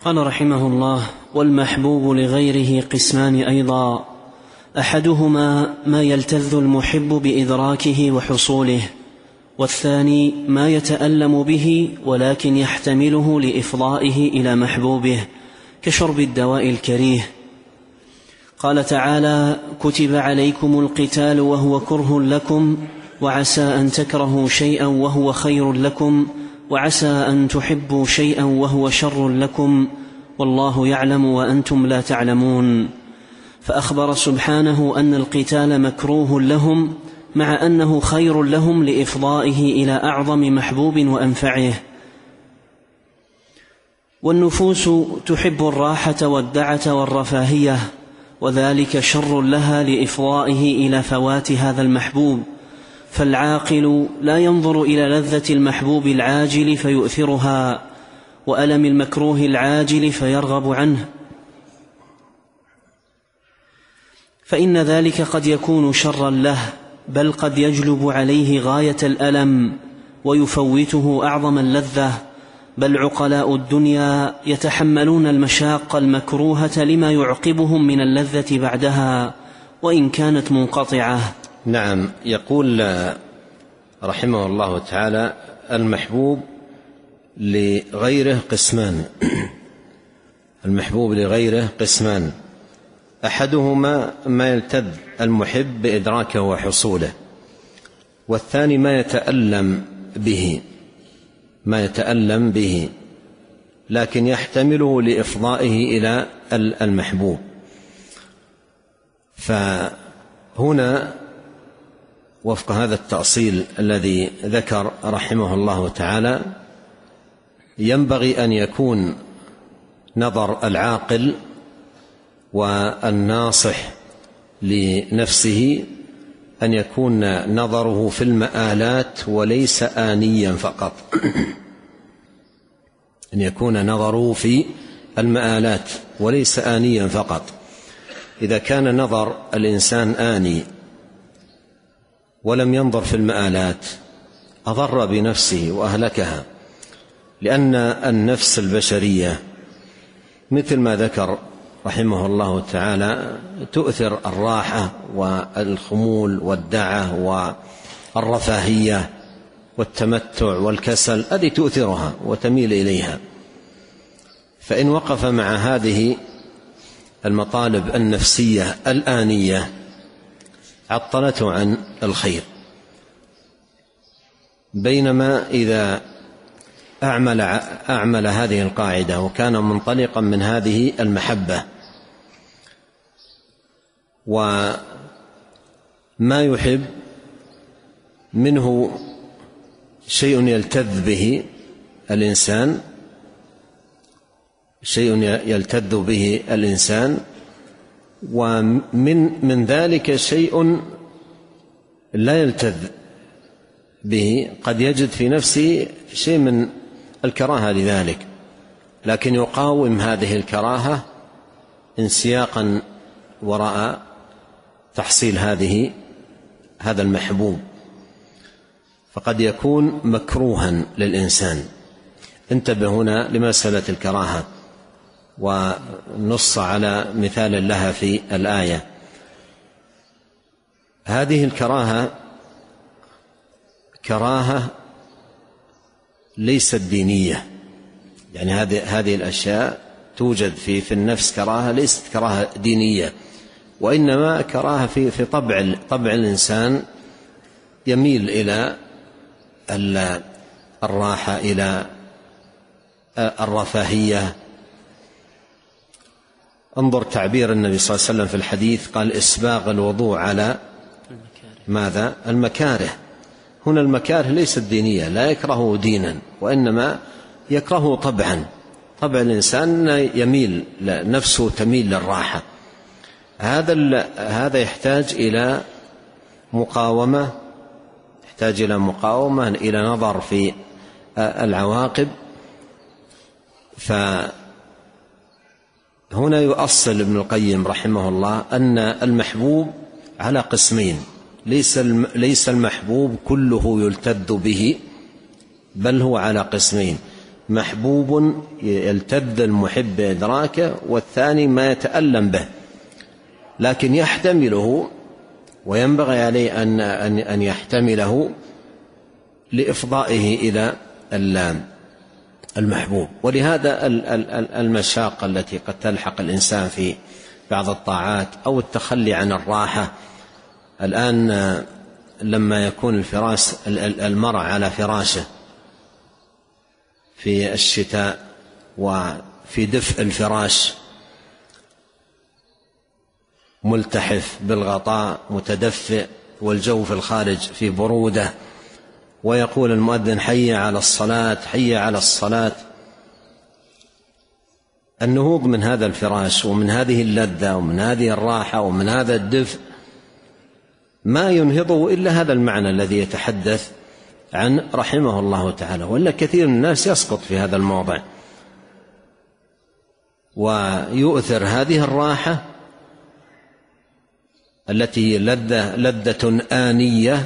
قال رحمه الله: والمحبوب لغيره قسمان أيضا، أحدهما ما يلتذ المحب بإدراكه وحصوله، والثاني ما يتألم به ولكن يحتمله لإفضائه إلى محبوبه كشرب الدواء الكريه. قال تعالى: كتب عليكم القتال وهو كره لكم وعسى أن تكرهوا شيئا وهو خير لكم وعسى أن تحبوا شيئا وهو شر لكم والله يعلم وأنتم لا تعلمون. فأخبر سبحانه أن القتال مكروه لهم مع أنه خير لهم لإفضائه إلى أعظم محبوب وأنفعه. والنفوس تحب الراحة والدعة والرفاهية، وذلك شر لها لإفضائه إلى فوات هذا المحبوب، فالعاقل لا ينظر إلى لذة المحبوب العاجل فيؤثرها وألم المكروه العاجل فيرغب عنه، فإن ذلك قد يكون شرا له، بل قد يجلب عليه غاية الألم ويفوته أعظم اللذة. بل عقلاء الدنيا يتحملون المشاق المكروهة لما يعقبهم من اللذة بعدها وإن كانت منقطعة. نعم. يقول رحمه الله تعالى: المحبوب لغيره قسمان. المحبوب لغيره قسمان، أحدهما ما يلتذ المحب بإدراكه وحصوله، والثاني ما يتألم به لكن يحتمله لإفضائه إلى المحبوب. فهنا وفق هذا التأصيل الذي ذكر رحمه الله تعالى ينبغي أن يكون نظر العاقل والناصح لنفسه أن يكون نظره في المآلات وليس آنيا فقط. أن يكون نظره في المآلات وليس آنيا فقط. إذا كان نظر الإنسان آني ولم ينظر في المآلات أضر بنفسه وأهلكها، لأن النفس البشرية مثل ما ذكر رحمه الله تعالى تؤثر الراحة والخمول والدعة والرفاهية والتمتع والكسل، هذه تؤثرها وتميل إليها. فإن وقف مع هذه المطالب النفسية الآنية عطلته عن الخير. بينما إذا أعمل هذه القاعدة وكان منطلقا من هذه المحبة وما يحب منه شيء يلتذ به الإنسان، ومن ذلك شيء لا يلتذ به، قد يجد في نفسه شيء من الكراهة لذلك، لكن يقاوم هذه الكراهة انسياقا وراء تحصيل هذا المحبوب، فقد يكون مكروها للإنسان. انتبه هنا لمسألة الكراهة، ونص على مثال لها في الآية. هذه الكراهة كراهة ليست دينية، يعني هذه الأشياء توجد في النفس كراهة ليست كراهة دينية، وإنما كراهة في طبع الإنسان، يميل إلى الراحة، إلى الرفاهية. انظر تعبير النبي صلى الله عليه وسلم في الحديث، قال: إسباغ الوضوء على ماذا؟ المكاره. هنا المكاره ليست دينية، لا يكرهه دينا، وإنما يكرهه طبعا. طبع الإنسان يميل، نفسه تميل للراحة. هذا يحتاج إلى مقاومة، إلى نظر في العواقب. فهنا يؤصل ابن القيم رحمه الله أن المحبوب على قسمين، ليس المحبوب كله يلتذ به، بل هو على قسمين: محبوب يلتذ المحب إدراكه، والثاني ما يتألم به لكن يحتمله، وينبغي عليه أن يحتمله لإفضائه إلى المحبوب. ولهذا المشاق التي قد تلحق الإنسان في بعض الطاعات أو التخلي عن الراحة. الآن لما يكون المرء على فراشه في الشتاء وفي دفء الفراش ملتحف بالغطاء متدفئ، والجو في الخارج في برودة، ويقول المؤذن حي على الصلاة حي على الصلاة، النهوض من هذا الفراش ومن هذه اللذة ومن هذه الراحة ومن هذا الدفء ما ينهضه إلا هذا المعنى الذي يتحدث عن رحمه الله تعالى. وإلا كثير من الناس يسقط في هذا الموضع ويؤثر هذه الراحة التي لذة آنية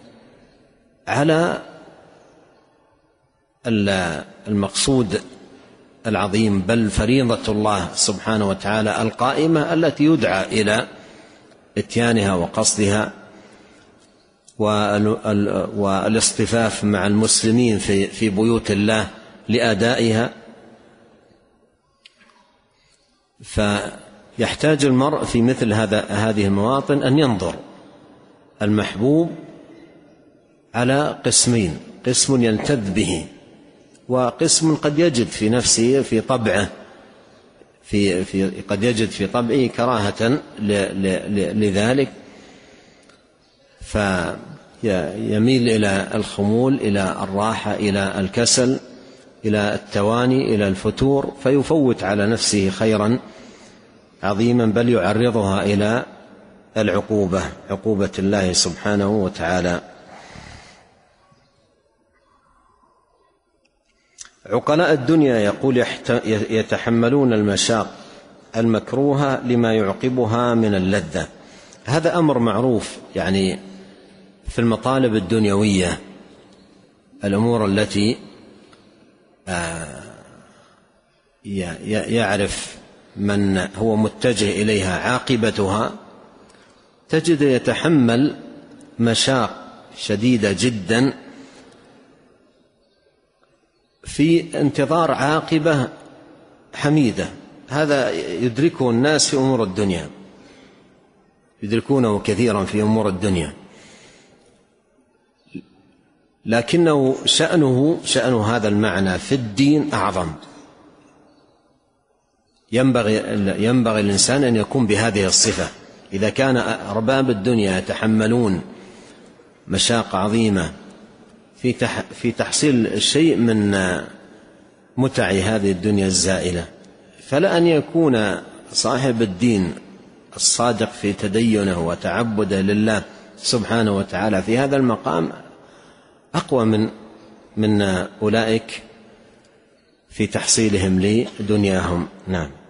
على المقصود العظيم، بل فريضة الله سبحانه وتعالى القائمة التي يدعى إلى إتيانها وقصدها والاصطفاف مع المسلمين في بيوت الله لأدائها. فيحتاج المرء في مثل هذه المواطن أن ينظر المحبوب على قسمين: قسم يلتذ به، وقسم قد يجد في نفسه في طبعه قد يجد في طبعه كراهة لذلك، فيميل إلى الخمول، إلى الراحة، إلى الكسل، إلى التواني، إلى الفتور، فيفوت على نفسه خيرا عظيما، بل يعرضها إلى عقوبة الله سبحانه وتعالى. عقلاء الدنيا يقول يتحملون المشاق المكروهة لما يعقبها من اللذة. هذا أمر معروف يعني في المطالب الدنيوية، الأمور التي يعرف من هو متجه إليها عاقبتها، تجد يتحمل مشاق شديدة جدا في انتظار عاقبة حميدة. هذا يدركه الناس في أمور الدنيا، يدركونه كثيرا في أمور الدنيا، لكنه شأن هذا المعنى في الدين أعظم. ينبغي الإنسان أن يكون بهذه الصفة. إذا كان أرباب الدنيا يتحملون مشاق عظيمة في تحصيل شيء من متع هذه الدنيا الزائلة، فلا أن يكون صاحب الدين الصادق في تدينه وتعبده لله سبحانه وتعالى في هذا المقام أقوى من أولئك في تحصيلهم لدنياهم. نعم.